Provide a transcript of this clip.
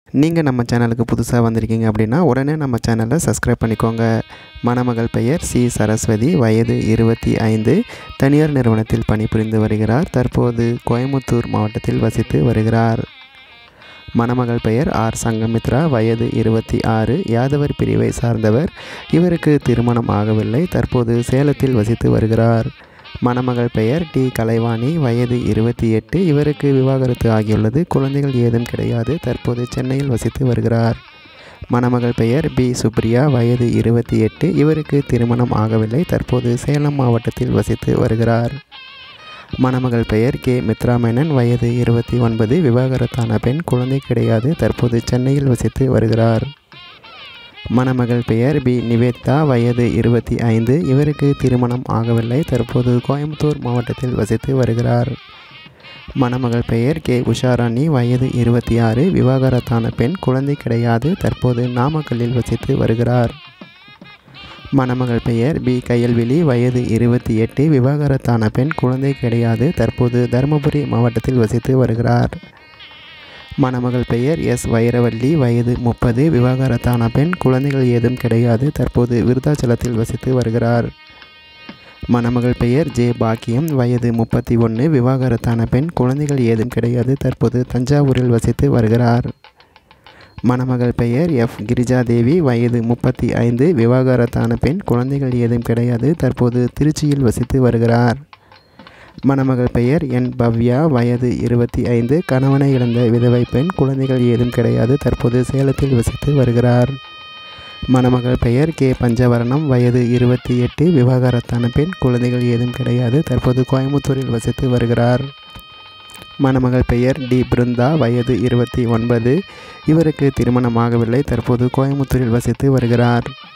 நீங்கள் நம்ம சேனலுக்கு புதுசாக வந்திருக்கீங்க அப்படின்னா உடனே நம்ம சேனலை சப்ஸ்கிரைப் பண்ணிக்கோங்க. மணமகள் பெயர் சி. சரஸ்வதி, வயது 25, தனியார் நிறுவனத்தில் பணிபுரிந்து வருகிறார். தற்போது கோயமுத்தூர் மாவட்டத்தில் வசித்து வருகிறார். மணமகள் பெயர் ஆர். சங்கமித்ரா, வயது 26, யாதவர் பிரிவை சார்ந்தவர். இவருக்கு திருமணம் ஆகவில்லை. தற்போது சேலத்தில் வசித்து வருகிறார். மணமகள் பெயர் டி. கலைவாணி, வயது 28, இவருக்கு விவாகரத்து ஆகியுள்ளது. குழந்தைகள் ஏதும் கிடையாது. தற்போது சென்னையில் வசித்து வருகிறார். மணமகள் பெயர் பி. சுப்ரியா, வயது 28, இவருக்கு திருமணம் ஆகவில்லை. தற்போது சேலம் மாவட்டத்தில் வசித்து வருகிறார். மணமகள் பெயர் கே. மித்ராமேனன், வயது 29, விவாகரத்தான பெண், குழந்தை கிடையாது. தற்போது சென்னையில் வசித்து வருகிறார். மணமகள் பெயர் பி. நிவேதா, வயது 25, இவருக்கு திருமணம் ஆகவில்லை. தற்போது கோயம்புத்தூர் மாவட்டத்தில் வசித்து வருகிறார். மணமகள் பெயர் கே. உஷாராணி, வயது 26, விவாகரத்தான பெண், குழந்தை கிடையாது. தற்போது நாமக்கல்லில் வசித்து வருகிறார். மணமகள் பெயர் பி. கயல்விழி, வயது 28, விவாகரத்தான பெண், குழந்தை கிடையாது. தற்போது தருமபுரி மாவட்டத்தில் வசித்து வருகிறார். மணமகள் பெயர் எஸ். வைரவள்ளி, வயது 30, விவாகரத்தான பெண், குழந்தைகள் ஏதும் கிடையாது. தற்போது விருத்தாச்சலத்தில் வசித்து வருகிறார். மணமகள் பெயர் ஜே. பாக்கியம், வயது 31, விவாகரத்தான பெண், குழந்தைகள் ஏதும் கிடையாது. தற்போது தஞ்சாவூரில் வசித்து வருகிறார். மணமகள் பெயர் எஃப். கிரிஜாதேவி, வயது 35, விவாகரத்தான பெண், குழந்தைகள் ஏதும் கிடையாது. தற்போது திருச்சியில் வசித்து வருகிறார். மணமகள் பெயர் என். பவ்யா, வயது 25, கணவனை இழந்த விதவை பெண், குழந்தைகள் ஏதும் கிடையாது. தற்போது சேலத்தில் வசித்து வருகிறார். மணமகள் பெயர் கே. பஞ்சவரணம், வயது 28, விவாகரத்தான பெண், குழந்தைகள் ஏதும் கிடையாது. தற்போது கோயமுத்தூரில் வசித்து வருகிறார். மணமகள் பெயர் டி. பிருந்தா, வயது 29, இவருக்கு திருமணமாகவில்லை. தற்போது கோயமுத்தூரில் வசித்து வருகிறார்.